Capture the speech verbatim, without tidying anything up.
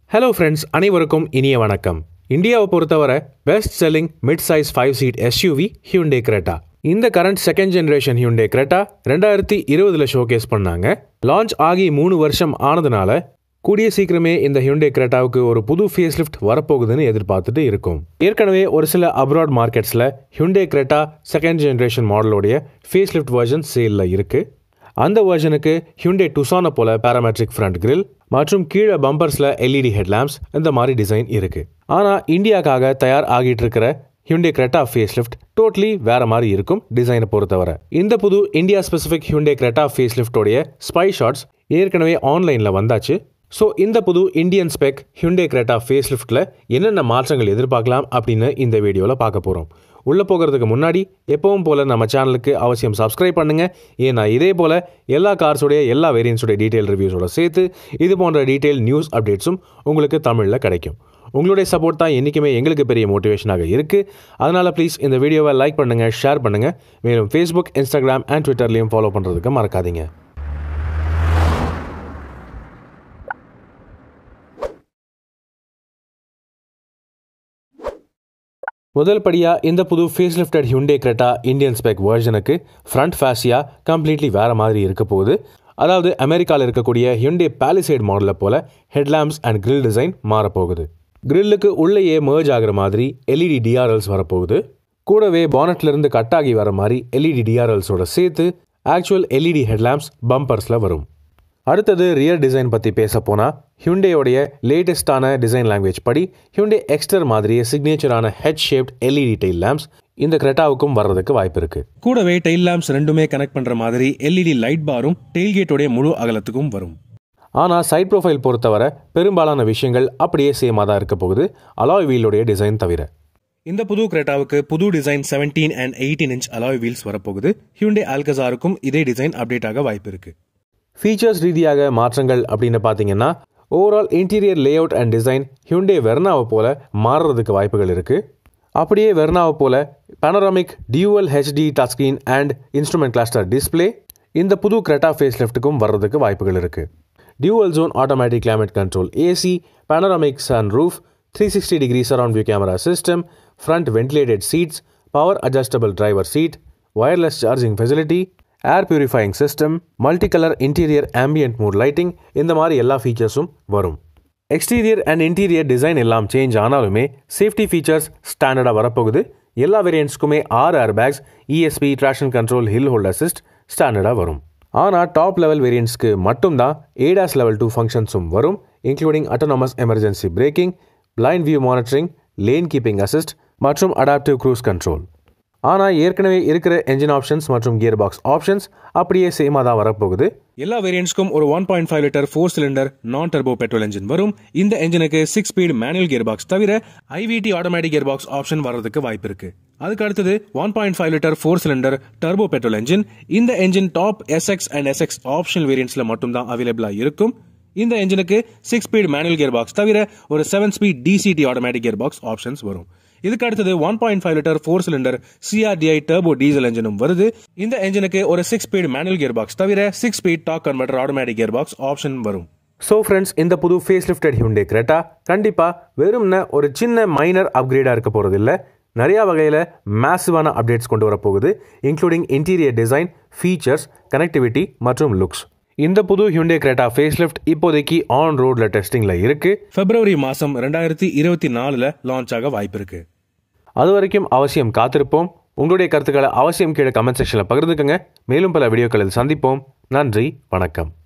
Hello friends, அனைவருக்கும் இனிய வணக்கம். இந்தியாவை பொறுத்தவரை best selling mid size five seat SUV Hyundai Creta. இந்த current second generation Hyundai Creta ரெண்டாயிரத்தி இருபதுல ஷோகேஸ் பண்ணாங்க. லான்ச் ஆகி மூணு வருஷம் ஆனதுனால கூடிய சீக்கிரமே இந்த Hyundai Cretaவுக்கு ஒரு புது ஃபேஸ் லிஃப்ட் வரப்போகுதுன்னு எதிர்பார்த்துட்டு இருக்கும். ஏற்கனவே ஒரு சில அப்ராட் மார்க்கெட்ஸ்ல Hyundai Creta செகண்ட் ஜெனரேஷன் மாடலோடைய ஃபேஸ் லிஃப்ட் வெர்ஷன் சேல்ல இருக்கு. அந்த வெர்ஷனுக்கு Hyundai Tucson போல பாராமெட்ரிக் ஃப்ரண்ட் கிரில் மற்றும் கீழே பம்பர்ஸ்ல எல்இடி ஹெட்லாம்ப்ஸ் இந்த மாதிரி டிசைன் இருக்கு. ஆனா இந்தியாக்காக தயார் ஆகிட்டு இருக்கிற Hyundai Creta facelift totally வேற மாதிரி இருக்கும் டிசைனை பொறுத்தவரை. இந்த புது இந்தியா ஸ்பெசிபிக் Hyundai Creta ஃபேஸ் லிஃப்டோடைய ஸ்பை ஷாட்ஸ் ஏற்கனவே ஆன்லைன்ல வந்தாச்சு. ஸோ இந்த புது இந்தியன் ஸ்பெக் Hyundai Creta ஃபேஸ் லிஃப்ட்ல என்னென்ன மாற்றங்கள் எதிர்பார்க்கலாம் அப்படின்னு இந்த வீடியோவில் பார்க்க போறோம். உள்ள போகிறதுக்கு முன்னாடி எப்பவும் போல நம்ம சேனலுக்கு அவசியம் சப்ஸ்கிரைப் பண்ணுங்க. ஏன்னா இதே போல எல்லா கார்ஸோடைய எல்லா வேரியன்ஸோட டீடைல் ரிவ்யூஸோட சேர்த்து இது போன்ற டீடைல் நியூஸ் அப்டேட்ஸும் உங்களுக்கு தமிழில் கிடைக்கும். உங்களுடைய சப்போர்ட் தான் என்றைக்குமே எங்களுக்கு பெரிய மோட்டிவேஷனாக இருக்குது. அதனால் ப்ளீஸ் இந்த வீடியோவை லைக் பண்ணுங்கள், ஷேர் பண்ணுங்கள். மேலும் ஃபேஸ்புக், இன்ஸ்டாகிராம் அண்ட் ட்விட்டர்லையும் ஃபாலோ பண்ணுறதுக்கு மறக்காதீங்க. முதல் படியா இந்த புது facelifted Hyundai Creta Indian spec வெர்ஷனுக்கு ஃப்ரண்ட் ஃபேசியா கம்ப்ளீட்லி வேற மாதிரி இருக்க போகுது. அதாவது அமெரிக்காவில் இருக்கக்கூடிய Hyundai Palisade மாடலை போல ஹெட்லாம்ப்ஸ் அண்ட் கிரில் டிசைன் மாறப்போகுது. கிரில்லுக்கு உள்ளேயே மர்ஜ் ஆகிற மாதிரி எல்இடி டிஆர்எல்ஸ் வரப்போகுது. கூடவே பானட்ல இருந்து கட் ஆகி வர மாதிரி எல்இடி டிஆர்எல்ஸோட சேர்த்து ஆக்சுவல் எல்இடி ஹெட்லாம்ப்ஸ் பம்பர்ஸ்ல வரும். அடுத்தது ரியர் டிசைன் பற்றி பேச போனால் ஹியூண்டேயோடைய லேட்டஸ்டான டிசைன் லாங்குவேஜ் படி Hyundai Exter மாதிரியே சிக்னேச்சரான head shaped LED tail lamps இந்த கிரெட்டாவுக்கும் வர்றதுக்கு வாய்ப்பு இருக்கு. கூடவே டெயில் லேம்ப்ஸ் ரெண்டுமே கனெக்ட் பண்ற மாதிரி எல்இடி லைட் பாரும் டெயில்கேட்டோடைய முழு அகலத்துக்கும் வரும். ஆனால் சைட் ப்ரொஃபைல் பொறுத்தவரை பெரும்பாலான விஷயங்கள் அப்படியே சேமாக தான் இருக்க போகுது, அலாய் வீலோடைய டிசைன் தவிர. இந்த புது கிரெட்டாவுக்கு புது design seventeen and eighteen inch alloy wheels வரப்போகுது. Hyundai Alcazarக்கும் இதே டிசைன் அப்டேட் ஆக வாய்ப்பு இருக்கு. ஃபீச்சர்ஸ் ரீதியாக மாற்றங்கள் அப்படின்னு பார்த்தீங்கன்னா overall interior layout and design Hyundai Vernaவை போல மாறுறதுக்கு வாய்ப்புகள் இருக்குது. அப்படியே வெர்னாவை போல panoramic dual HD touch screen and instrument cluster display இந்த புது Creta ஃபேஸ் லிஃப்ட்டுக்கும் வர்றதுக்கு வாய்ப்புகள் இருக்குது. Dual zone automatic climate control AC, panoramic sunroof, three sixty degree surround view camera system, front ventilated seats, power adjustable driver seat, wireless charging facility, air purifying system, multi colour interior ambient mood lighting இந்த மாதிரி எல்லா ஃபீச்சர்ஸும் வரும். Exterior and interior design எல்லாம் change ஆனாலுமே safety features ஸ்டாண்டர்டாக வரப்போகுது. எல்லா வேரியன்ட்ஸ்க்குமே ஆறு air bags, ESP, traction control, hill hold assist ஸ்டாண்டர்டாக வரும். ஆனால் டாப் லெவல் வேரியன்ட்ஸ்க்கு மட்டும்தான் ஏடாஸ் லெவல் டூ ஃபங்க்ஷன்ஸும் வரும், including autonomous emergency braking, blind view monitoring, lane keeping assist மற்றும் அடாப்டிவ் க்ரூஸ் கண்ட்ரோல். ஆனால் ஏற்கனவே இருக்கிற என்ஜின் ஆப்ஷன்ஸ் மற்றும் கியர் பாக்ஸ் ஆப்ஷன்ஸ் அப்படியே சேமாக தான் வரப்போகுது. எல்லா வேரியன்ட்ஸ்க்கும் ஒரு one point five litre four cylinder non turbo petrol engine வரும். இந்த என்ஜினுக்கு six speed manual gearbox தவிர IVT automatic gearbox option வரதுக்கு வாய்ப்பு இருக்கு. அதுக்கு அடுத்தது one point five litre four cylinder turbo petrol engine. இந்த engine top SX and SX optional வேரியன்ட்ஸ்ல மட்டும் தான் அவைலபிளா இருக்கும். இந்த என்ஜினுக்கு six speed manual gearbox தவிர ஒரு seven speed DCT automatic gearbox options வரும். இதுக்கு அடுத்தது one point five litre four cylinder CRDi turbo diesel என்ஜினும் வருது. இந்த என்ஜினுக்கு ஒரு six speed manual gearbox தவிர six speed torque converter automatic gearbox option வரும். ஸோ ஃப்ரெண்ட்ஸ், இந்த புது ஃபேஸ் லிஃப்டட் Hyundai Creta கண்டிப்பா வெறும்ன ஒரு சின்ன மைனர் அப்கிரேடா இருக்க போறது இல்லை, நிறைய வகையில் மேசிவான அப்டேட்ஸ் கொண்டு வரப்போகுது, including interior design, features, connectivity மற்றும் லுக்ஸ். இந்த புது Hyundai Creta ஃபேஸ் லிஃப்ட் இப்போதைக்கு ஆன் ரோட்ல டெஸ்டிங்ல இருக்கு. பிப்ரவரி மாசம் ரெண்டாயிரத்தி இருபத்தி நாலுல லான்ச் ஆக வாய்ப்பு இருக்கு. அது வரைக்கும் அவசியம் காத்திருப்போம். உங்களுடைய கருத்துக்களை அவசியம் கீழே கமெண்ட் செக்ஷன்ல பகிர்ந்துக்கங்க. மேலும் பல வீடியோக்களில் சந்திப்போம். நன்றி, வணக்கம்.